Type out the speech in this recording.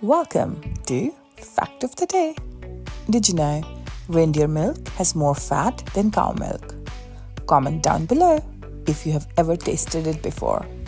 Welcome to Fact of the Day. Did you know reindeer milk has more fat than cow milk? Comment down below if you have ever tasted it before.